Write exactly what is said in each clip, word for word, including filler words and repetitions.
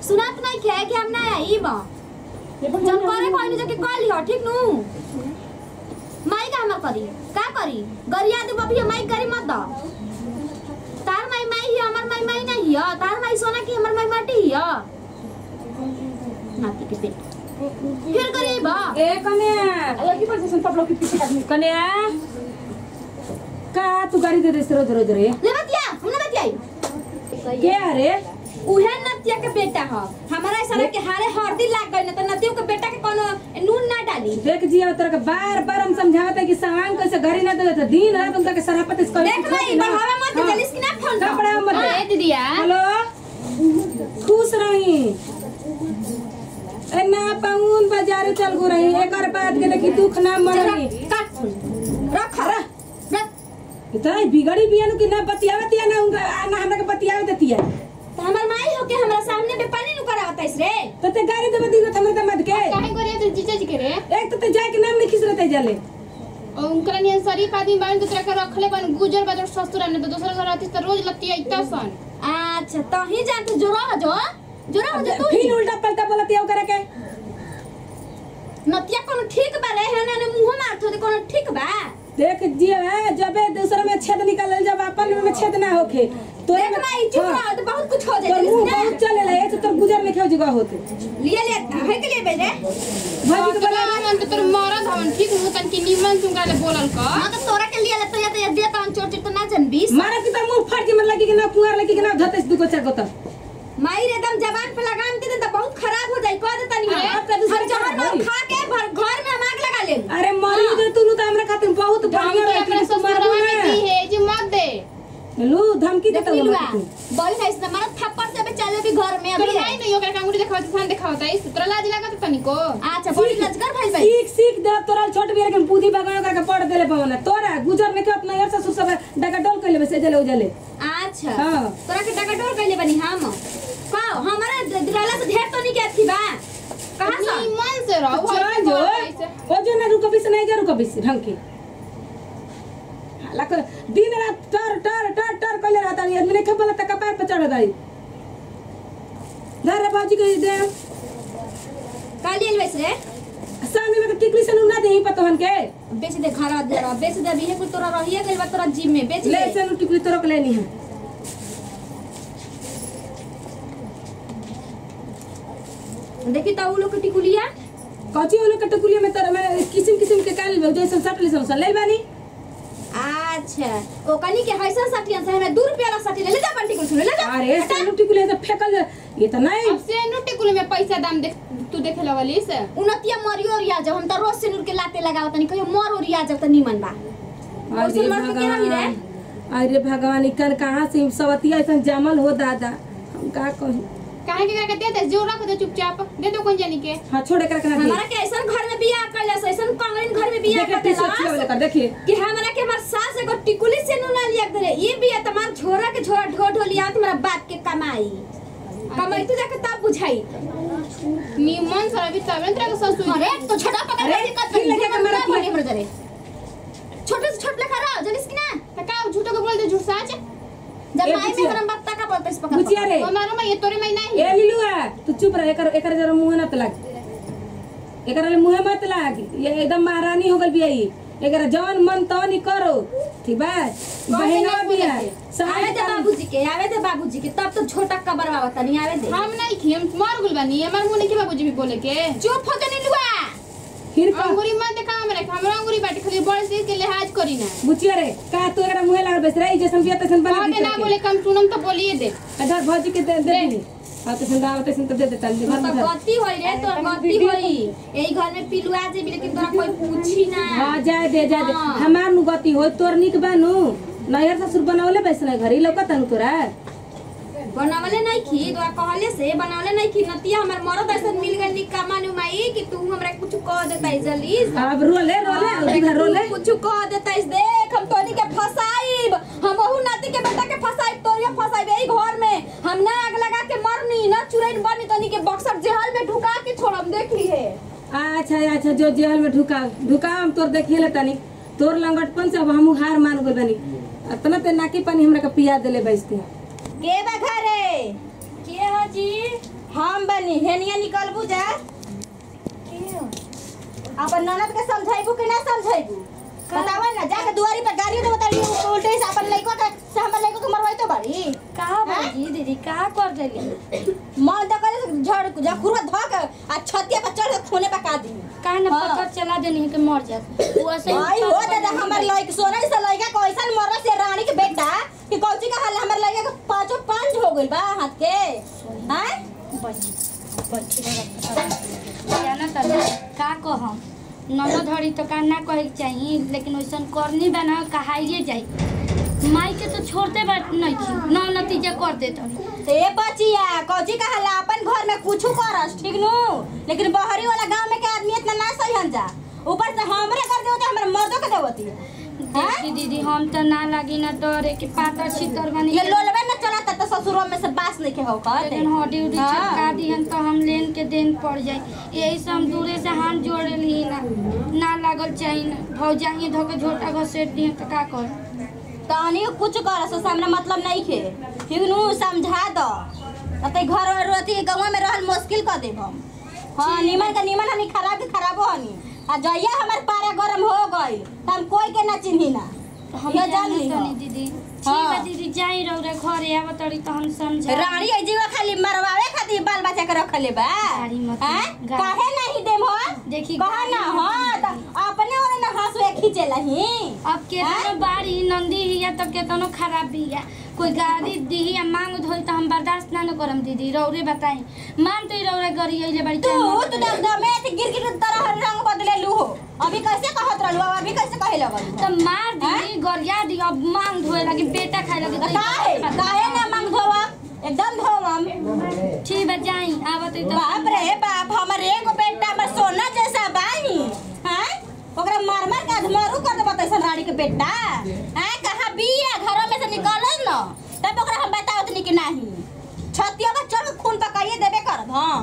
सुनात नहीं खे कि हम ना आई बा जब करे कोई नहीं जाके कॉल लियो ठीक नु माई का हमर करी का करी गरिया दे बबी माई करी मत द तार माई माई ही हमर माई माई नहीं है तार माई सोना की हमर माई माटी है नाती के पेट फिर करी बा ए कने लगी पर जैसे सब लोग के पीछे आदमी कने का तू गाड़ी दे दे रोज रोज रे ले बतिया हम ना बतियाई के अरे उहे नतिया के बेटा ह हमारा सारा के हारे हरदी लाग गई न त नतियो के बेटा के कोनो नून ना डाली देख जिया तोरा के बार बार हम समझावत है कि सामान कैसे घरी ना दे त दिन रात तुम के सरापत इस कर देख भाई बढ़ावा मत जलिस की ना फोन कपड़ा मत ए दीदिया हेलो खुश रही ए ना पाउन बाजार चल गो रही एकर बात के देखी दुख ना मरनी काट फोन रख रख इतना बिगड़ी बियानु कि ना बतियावतिया ना उनका ना हमरा के बतियावे देतिया तो हमर माई हो के हमरा सामने पे पानी नु करावत है रे तो ते गाड़ी दे दी हमरे त मत के काहे करे तो जीजा जी के रे एक तो ते जाए के नाम नहीं खिसरते जाले और उनकरा नियन शरीफ आदमी बान दूसरा के रखले बन गुजर बाजार ससुर ने तो दूसरा घर आती त रोज लत्ती आइता सन अच्छा तो ही जान तू जोरा हो जो जोरा हो जो तू फिर उल्टा पलटा बोलतिया करे के नतिया कोनो ठीक बा रे हेने ने मुंह मारथो कोनो ठीक बा देख जिया जबे दूसरा में छेद निकालल जब अपन में छेद ना होखे तो देख माई चुप रह तो बहुत कुछ हो जाए तो मुंह बहुत चले ले ऐसे तो गुजर में क्यों जगह होते लिया ले है के लिए बेजे भाजी के बोला मन तो तोर मरद हवन ठीक हो तन की निमन तुमका ले बोलल का हां तो तोरा के लिए ले तो या तो दे तन चोट तो ना जन बीस मारा की तो मुंह फाड़ के मर लगी कि ना पुआर लगी कि ना धतस दुगो चार को तो माई रे दम जबान पे लगाम दे तो बहुत खराब हो जाई कह देता नहीं अब का दूसरा जहर में खा के घर में हम आग लगा ले अरे मरी दे तू तो हमरा खातिर बहुत बढ़िया रहती अपना तू मारू ससुरवा में की ना है जी मत दे लू धमकी देता हूं देखलुआ बोल नहीं से मारा थप्पड़ से भी चले भी घर में तो अभी नहीं नहीं ओकरा कांगुड़ी देखावत थान देखावत है तोरा लाज लागत तनिको अच्छा बड़ी लजगर भाई भाई सीख सीख दे तोरा छोट भी लेकिन बूढ़ी बगान का पड़ देले पवन तोरा गुजर में के अपना यार ससुर सब डगा डोल कर लेबे से जले उजले अच्छा हां तोरा के टका टोर कइले बनी हम का हमारा दिलाला से ढेर तो नहीं के थी बा कहां से निमन से रहो चल जो ओ जो ना रुको बिस नहीं जा रुको बिस ढंग के लक दिन रात टर टर टर टर कइले रहता नहीं आदमी ने के बोला तक पैर पे चढ़ गई धर बाजी के दे काली लेस रे सामने में तो टिकली से ना दे पतोहन के बेच दे घर दे रहा बेच दे भी है कुछ तोरा रहिए गइल बा तोरा जिम में बेच ले ले से टिकली तो रोक लेनी है देखी ता उ लोग के टिकुलिया कची वाला कटकुलिया में तर मैं किस्म किस्म के काल जैसे सट ले सब ले बानी अच्छा ओ कनी के हैसा सटिया से हमें दो रुपया ला सटी ले ले जा बंटी को सुन ले जा अरे से टिकुलिया तो फेकल ये तो नहीं अब से नुटी कुल में पैसा दाम देख तू देखे लगली से उनतिया मरियो रिया जब हम त रोज से नूर के लाते लगावत नहीं कहियो मर और रिया जब त निमन बा अरे भगवान अरे भगवान इकन कहां से सवतिया ऐसा जमल हो दादा हम का कही काहे के का दे दे जो रख दे चुपचाप दे दो कोन जानी के हां छोड़े कर के हमारा के ऐसा घर में बियाह कर ले ऐसा कांगड़िन घर में बियाह कर देखिए सोच ले कर देखिए कि हमरा के हमर सास एगो टिकुली से नु ना लिया करे ये भी है तमार छोरा के छोरा ढो ढो लिया तुम्हारा बाप के कमाई कमाई तो जाके तब बुझाई निमन सर अभी तब तेरा का ससुर अरे तो छोटा पकड़ अरे, के दिक्कत फिर लगे कि मेरा बड़ी मर जाए छोटे से छोट लेखा रहो जनिस कि ना त का झूठो के बोल दे झूठ सच जब ए, माई में बुचिया। हम बात का बोलते इस पकड़ बुचिया रे हमारो में ये तोरे में नहीं ए लिलू है तू चुप रह एकर एकर जरा मुंह ना लग एकर ले मुंह मत लग ये एकदम महारानी हो गल बियाई एकर जवन मन तवन ही करो ठीक बा बहना भी है आवे समय दे बाबूजी के आवे दे बाबूजी के तब तो छोटा कबर बाबा नहीं आवे दे हम नहीं खी हम मर गुल बानी हमार मुंह नहीं के बाबूजी भी बोले के चुप हो जनी लुआ फिर का अंगूरी मत देखा हमरे हमरा अंगूरी बाटे खाली बड़े से के लिहाज करी ना बुचिया रे का तू एकरा मुंह लगा बेस रही जैसन बिया तैसन बना कहते ना बोले कम सुनम तो बोलिए दे इधर भौजी के दे दे दी हां तो संदा आवते सुन तो दे देता ले तो गलती होई रे तो गलती होई एही घर में पिलुआ जे भी लेकिन तोरा कोई पूछी ना हां जाए दे जाए दे हाँ। हमार नु गति होय तोर निक बानू नहर ससुर बनावले बैसने घरी लौकत नु तोरा बनावले नहीं खी तोरा कहले से बनावले नहीं खी नतिया हमर मरद ऐसा मिल गइल नी कमानु माई कि तू हमरा कुछ कह देता जल्दी अब रोले रोले उधर रोले कुछ कह देता देख हम तोनी के फसाइब हम ओहु नाती के बेटा के फसाइब तोरिया फसाइब एही घर में हम ना आग लगा के मरनी ना चुरैन बनी तोनी के बक्सर जेल में ढुका के छोड़म देख ली है अच्छा अच्छा जो जेल में ढुका ढुका हम तोर देखिए ले तनी तोर लंगटपन से अब हम हार मान गइल बनी इतना ते नाकी पानी हमरा के पिया देले बैसते के बा घरे के हो जी हम तनी हेनिया निकल बुझा अपन ननद के समझाइबू कि ना समझाइबू बतावा ना जाके दुआरी पे गाड़ी दे बताइए उल्टे से अपन लइको के से हमर लइको के मरवाई तो बाड़ी का बाजी दीदी का कर देली मन त करे झड़ जा खुरवा ध के आ छतिया पे चढ़ के खूने पका दी काहे ना पत्थर चला देनी है कि मर जात वो ऐसे आई हो दादा हमर लइक सोना से लइका कैसन मर से रानी के बेटा कि कौची का हाल हमर लइका के पांचो पांच हो गइल बा हाथ के हैं बची बची जाना त का कहम ननद धड़ी तो का ना कहे चाहिए लेकिन वैसन करनी बना कहाइए जाई माई के तो छोड़ते बात नहीं थी ना नतीजा कर देत ए बचिया कौची का हाल अपन घर में कुछ करस ठीक नु लेकिन बहरी वाला गांव में के आदमी इतना ना सही जा ऊपर से हमरे कर देवते हमरे मर्दों के देवती देखी दीदी हम तो ना लगी ना डरे कि पातर छितर बनी ये लोलबे न चलता त ससुरो में से बास नहीं के हो कहते लेकिन हड्डी उडी चटका दिहन तो हम लेन के देन पड़ जाई यही से हम दूरे से हाथ जोड़े ली ना ना लागल चाहिए ना भौजाई धोके झोटा घसेट दिहन तो का कर तनी कुछ कर से सामने मतलब नहीं खे ठीक नु समझा दो तते घर और रहती गांव में रहल मुश्किल कर देब हम हां निमन का निमन हनी खराब के खराबो हनी आ जइया हमर पारा गरम हो गई त हम कोई के ना चिन्ही ना हम ये जान ली नहीं दीदी ठीक बा दीदी जाई रहो रे घरे आव तड़ी तो हम समझा रानी ए जीवा खाली मरवावे खातिर बाल बच्चा के रखले बा गाड़ी मत हैं गाड़ी। काहे नहीं देम हो देखी कहा ना हां त अपने और ना हंसवे खींचे लही अब केतनो बारी नंदी हिया तो केतनो खराब भी है कोई गाड़ी दी या मांग धोई तो हम बर्दाश्त ना न करम दीदी रौरे बताई मान तो रौरे गरी आइले बड़ी तू तो दम दमे से गिर गिर तरह रंग बदले लू हो अभी कैसे कहत रहलू अभी कैसे कहे लगल तो मार दी गरिया दी अब मांग धोए लगी बेटा खाए लगी तो काहे काहे ना मांग धोवा एकदम धोवम ठीक बा जाई आवत तो बाप रे बाप हमर एगो बेटा हमर सोना जैसा बानी हैं ओकरा मार मार के अधमरू कर देबत ऐसा रानी के बेटा हैं कहां बिया घरों में से निकलल न तब ओकरा हम बतावत नहीं कि नहीं छतिया में चढ़ खून पकाइए देबे करब हां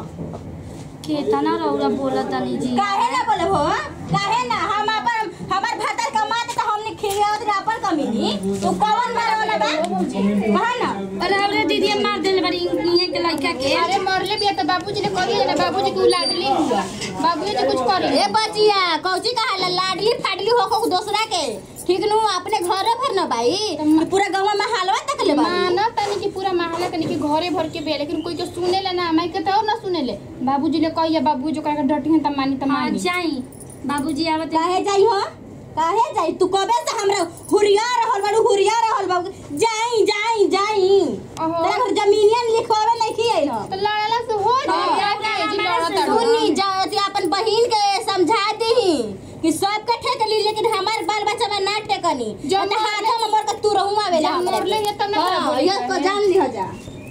केतना रौरा बोलत नहीं जी काहे ना बोले हो काहे ना हम अपन हमर भतर कमाते त हमने खियावत रे अपन कमीनी तू कौन मारे वाला बा कहा ना अरे हमरे दीदी मार देले बड़ी इहे के लड़का के अरे मरले भी है तो बाबूजी ने करिए ना बाबूजी को लाडली हुआ बाबूजी ने कुछ करी ए बचिया कौची कहा लाडली फाडली हो को दूसरा के ठीक नु अपने घरे भर न भाई पूरा गांव में हालवा तक ले बा माना तनी कि पूरा महल्ला तनी कि घरे भर के बे लेकिन कोई के सुने ले ना मैं के तो ना सुने ले बाबूजी ने कहिया बाबू जो का डटी है त मानी त मानी जाई बाबूजी आवत काहे जाई हो काहे जाई तू कबे से हमरा हुरिया रहल बाड़ू हुरिया रहल बाबू जाई जाई जाई ओहो। तेरा घर जमीनियन लिखवावे नहीं खिए न तो लड़ला से हो जाए क्या जी लड़ता सुनी जाती अपन बहिन के समझा दही कि सब के ठेकली लेकिन हमार बाल बच्चा में ना ठेकनी जो तो हाथ में मोर के तू रहू आवेला जब मरले ये तब ना हां ये को जान लिह जा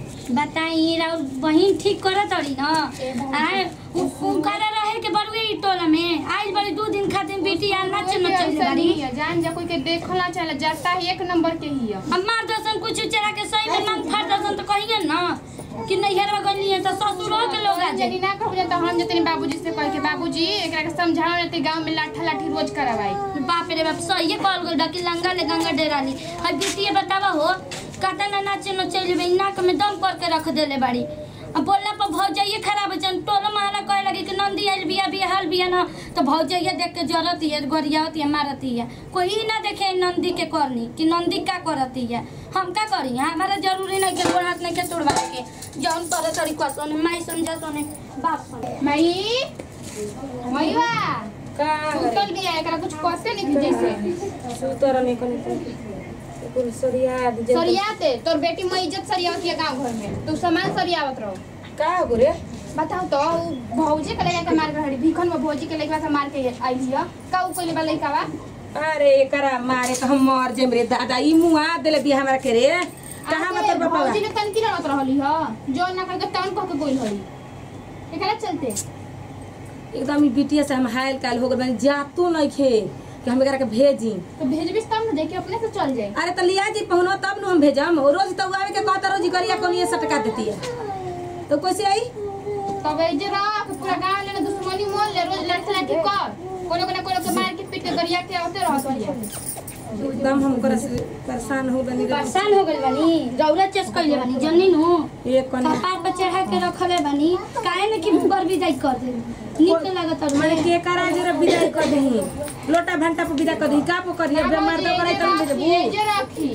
बताई राउर बहिन ठीक करत तड़ी ना आए उनकरा रहे के बड़ुए ई टोला में आज बड़ी दो दिन खातिर बेटी आ नाच नचले बाड़ी जान जा कोई के देखला चला जाता है एक नंबर के ही है हमार दर्शन कुछ चरा के सही में मांग फाड़ दर्शन तो कहिए ना कि नहीं हेरवा गनी है तो ससुरो के लोग आ जनी ना कहू तो हम जतनी बाबूजी से कह के बाबूजी एकरा के समझाओ न ते गांव में लाठा लाठी रोज करवाई बाप रे बाप सही है कॉल कर डकी लंगा ले गंगा डेराली हर बेटी बतावा हो काटा ना नाचे न चले बे नाक में दम करके रख देले बाड़ी अब बोलला पर भौजाइए खराब जन टोला महला कहे लगे कि नंदी आइल बिया बिया हाल बिया ना तो भौजाइए देख के जरती है गरियाती है मारती है कोई ना देखे नंदी के करनी कि नंदी का करती है हम का करी हमारा जरूरी नहीं के गोड़ हाथ नहीं के तोड़वा के जौन करे तरी कसने माई समझा सोने बाप सुने मई मईवा का सुतल भी है एकरा कुछ कहते नहीं जैसे सुतर नहीं कने कुल सरिया दे सरियाते तोर बेटी मैं इज्जत सरियावत है गांव घर में तू सामान सरियावत रहो का गोरे बताओ तो उ भौजी के लगा के मार के हड़ी भीखन में भौजी के लगा के मार के आई लिया का उ कोई वाला लइका बा अरे एकरा मारे तो हम मर जेम रे दादा ई मुआ देले भी हमरा के रे कहां मतलब बाबा भौजी ने तन की लड़त रहली ह जो ना कर के तन कह के गोल हई एकरा चलते एकदम ई बिटिया से हम हायल काल हो गए जातो नहीं खे कि हम एकरा के भेजी तो भेजबिस तब न देखे अपने से चल जाए अरे त लिया जी पहुनो तब न हम भेजम रोज तो आवे के कहता रोजी करिया कोनी सटका देती है तो कैसे आई तब ए जे राख पूरा गांव ले दुश्मनी मोल ले रोज लड़ते लड़ती कर कोनो कोनो कोनो के मार के पीट के गरिया के होते रहत है एकदम हम कर परेशान हो गनी परेशान हो गइल बानी रौरा चेस कइले बानी जन्नी नु एक कन्या कपार पर चढ़ा के रखले बानी काहे न कि मुकर भी जाई कर दे नीक लागत और माने के करा जरा विदाई कर दही लोटा घंटा पर विदा कर दही का पो करिए बेमार तो करे तब दे ये जे राखी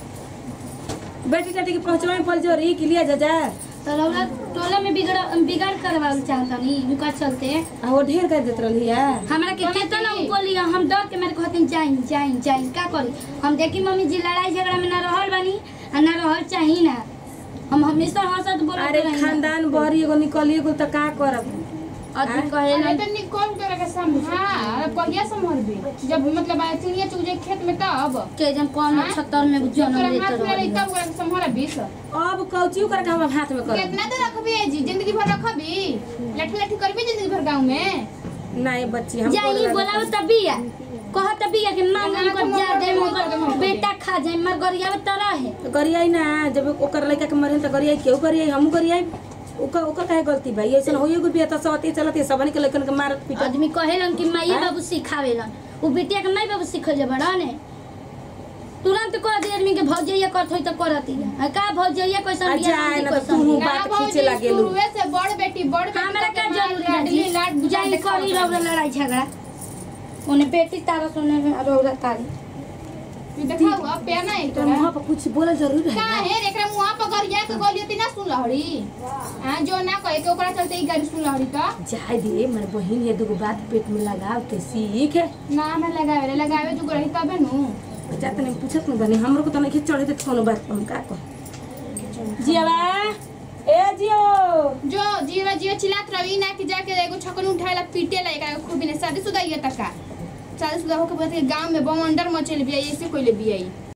बेटी टाटी के पहुंचवाई पल जो री के लिए जा जा तो रौरा टोला में बिगड़ बिगाड़ करवाल चाहतनी मुका चलते आ वो ढेर कर देत रहली है हमरा के केतना बोली हम डर के मारे कहते जाई जाई जाई का करी हम देखी मम्मी जी लड़ाई झगड़ा में ना रहल बानी आ ना रहल चाही ना हम हमेशा हंसत बोलत अरे रही खानदान बहरी एगो निकलिए गो त का करब आदमी कहे अरे ना तो निकल कर के संभाल कहिया संभलबे जब मतलब आए चिड़िया चुजे खेत में तब के जन कौन छत्तर में जन्म तोरा लेत हाथ में रही रही तब ओकरा संभाला बीस अब कौची कर के हम हाथ में कर कितना देर रखबी जी जिंदगी भर रखबी लाठी लाठी करबी जिंदगी भर गांव में नहीं बच्ची हम जाई बोलाओ तभी है कह तभी है कि मां को जा दे मगर बेटा खा जाए मर गरिया में तरह है तो करिए ना जब ओकर लड़का के मरे त करिए केहू करिए हम करिए ओकर ओकर काहे गलती भाई ऐसन होइए गो बिया त सवती चलती सबन के लड़कन के मारत पीटत आदमी कहेलन कि माई बाबू सिखावेलन उ बेटिया के माई बाबू सिखल बड़ा ने तुरंत कह दे आदमी के भौजैया करत होई त करती है का भौजैया कैसन बिया जाए ना तो तू बात खींचे लागेलू शुरुए से बड़ बेटी बड़ बेटी हमरा का के जरूरी लाड है लाड जी जाई करी रौरा लड़ाई झगड़ा ओने बेटी तारा सुने में रौरा तारी देखाऊ अब पे ना एक तो वहां पर कुछ बोला जरूर है का है एकरा मुंह पर गरिया के गोलियो ती ना सुन लहड़ी हां जो ना कहे के ओकरा चलते ई गाड़ी सुन लहड़ी त जाए दे मेरे बहिन है दुगो बात पेट में लगाव के सीख है ना ना लगावे लगावे जो रही तबे नु जात नहीं पूछत न बनी हमरो को त नहीं चढ़े दे कोनो बात हम का कह जियावा ए जियो जो जीवा जीवा चिल्लात रही ना कि जाके एगो छकन उठाएला पीटेला एकरा खूब ने शादी शुदा ये तका शादी शुदा होके बाद गांव में बम अंडर मचेल बिया ऐसे कोइले बिया